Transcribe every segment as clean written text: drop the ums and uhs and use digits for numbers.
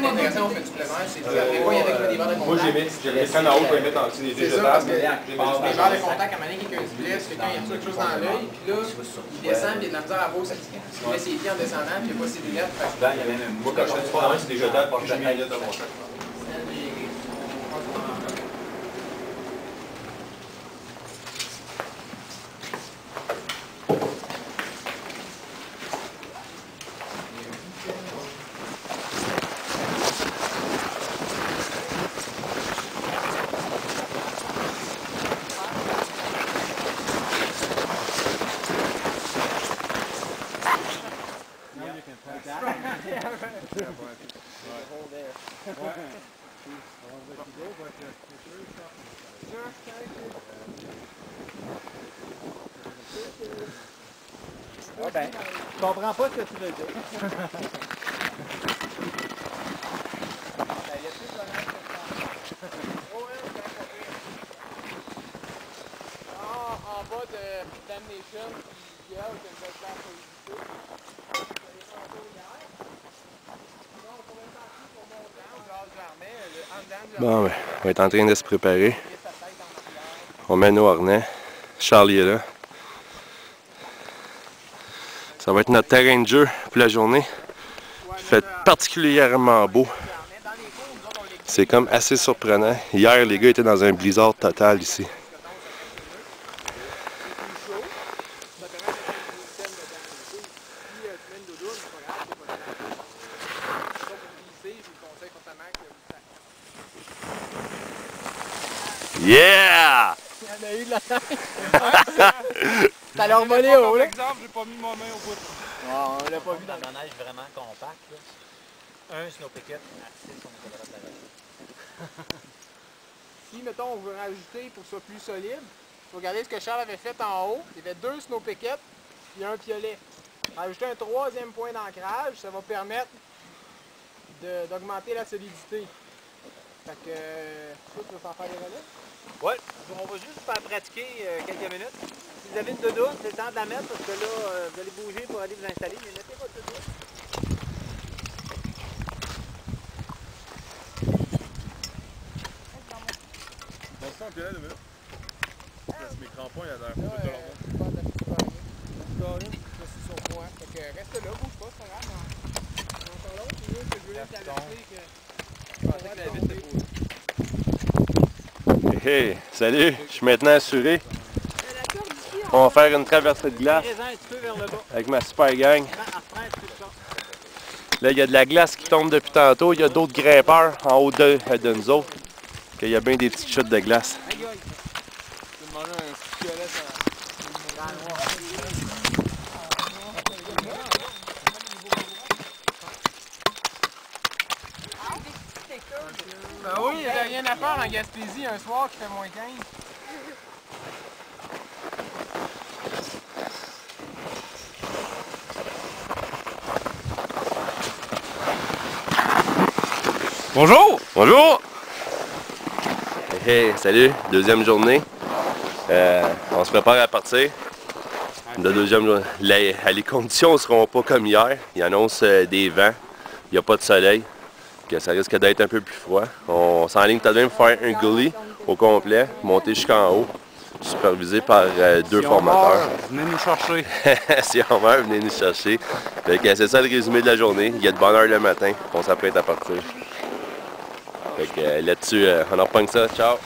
intéressant, on fait du plein air, c'est que après quoi, il y en a qui mettent des verres de contact. Moi, j'ai mis ça en haut, je vais les mettre en dessous des C'est ça, parce que les verres de contact, à un moment donné, quelqu'un se blesse, quelqu'un il a quelque chose dans l'œil, puis là, il descend, puis il a de la misère à voir ça. Il met ses pieds en descendant, puis il n'y a pas ses lunettes. Moi, quand je fais du sport, c'est des jetables, puis j'ai mis les lunettes de mon chat. Ah ben, je comprends pas ce que tu veux dire. En bas de Damnation, il y a une belle place pour éviter. Bon, ben, on va être en train de se préparer. On met nos harnais. Charlie est là. Ça va être notre terrain de jeu pour la journée. Il fait particulièrement beau. C'est comme assez surprenant. Hier, les gars étaient dans un blizzard total ici. Yeah! Il y en a eu de la tête. T'as leur volé haut, là. Exemple, j'ai pas mis ma main au bout. Oh, on l'a pas vu dans la neige vraiment compact. Là. Un snow picket, assez sur le quadrat de la route. Si, mettons, on veut rajouter pour que ce soit plus solide, il faut regarder ce que Charles avait fait en haut. Il y avait 2 snow pickets et un piolet. Rajouter un 3e point d'ancrage, ça va permettre d'augmenter la solidité. Fait que, tu vas s'en faire des relais? Ouais, on va juste faire pratiquer quelques minutes. Si vous avez une doudoune, c'est le temps de la mettre parce que là, vous allez bouger pour aller vous installer. Mais mettez votre doudoune. On se sent bien, 2 minutes. Mes crampons, il y a l'air. Fait que reste là, bouge pas, c'est pas grave. Encore l'autre, c'est mieux que je voulais t'avertir que... Je pensais que la vis était beau. Hey, salut, je suis maintenant assuré. On va faire une traversée de glace avec ma super gang. Là, il y a de la glace qui tombe depuis tantôt. Il y a d'autres grimpeurs en haut de nous autres. Il y a bien des petites chutes de glace. Ben oui, il n'y a rien à faire en Gaspésie un soir qui fait moins 15. Bonjour! Bonjour! Hey, salut! Deuxième journée. On se prépare à partir. La deuxième journée. Les conditions ne seront pas comme hier. Il annonce des vents. Il n'y a pas de soleil. Que ça risque d'être un peu plus froid. On s'enligne tout de même pour faire un gully au complet, monter jusqu'en haut, supervisé par 2 formateurs. Venez nous chercher. Si on meurt, venez nous chercher. C'est ça le résumé de la journée. Il y a de bonne heure le matin, on s'apprête à partir. Là-dessus, on en reprend ça. Ciao!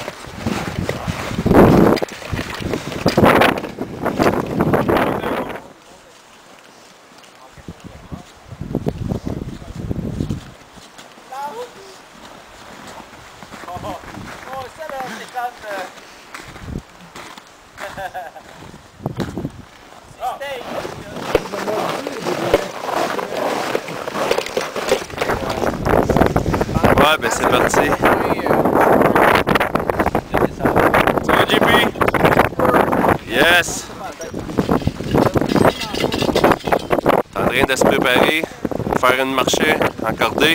Ouais, ben c'est parti. Ça va, JP? Yes! En train de se préparer pour faire une marchée encordée.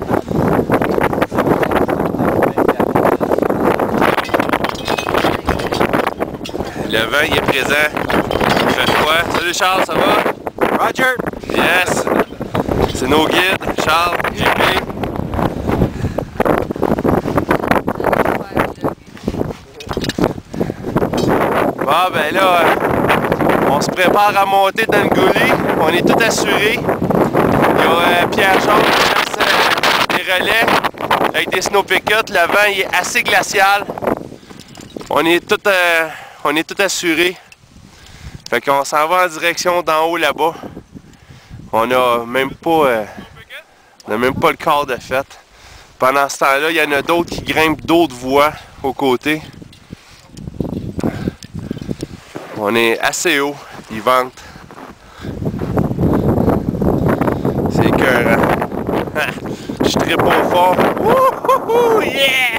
Le vent il est présent. Il fait froid. Salut Charles, ça va? Roger! Yes! C'est nos guides, Charles, JP. Ah ben là, on se prépare à monter dans le goulet. On est tout assuré. Il y a Pierre-Jean qui place des relais avec des snow pickets. Le vent il est assez glacial. On est tout assuré. Fait qu'on s'en va en direction d'en haut là-bas. On n'a même pas le quart de fête. Pendant ce temps-là, il y en a d'autres qui grimpent d'autres voies aux côtés. On est assez haut, ils ventent. C'est écœurant. Je suis très bon fort. Wouhou, yeah!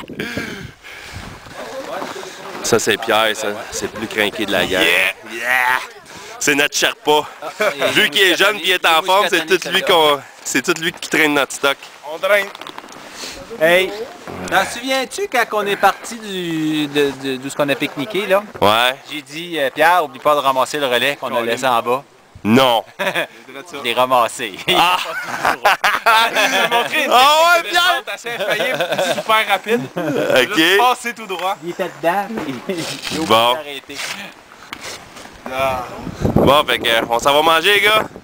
Ça c'est Pierre, ça. C'est le plus crinqué de la gang. Yeah! Yeah! C'est notre Sherpa. Vu qu'il est jeune et qu'il est en forme, c'est tout lui qui traîne notre stock. On draine. Hey! T'en souviens-tu quand on est parti d'où ce qu'on a pique-niqué, là? Ouais. J'ai dit, Pierre, oublie pas de ramasser le relais qu'on a laissé en bas. Non. Je l'ai ramassé. Ah! Il m'a montré une Ah ouais, technique de Pierre! descente assez infaillible, super rapide. Ok. Juste passer tout droit. Il était dedans. J'ai oublié Bon. d'arrêter. Bon, fait que, on s'en va manger, les gars.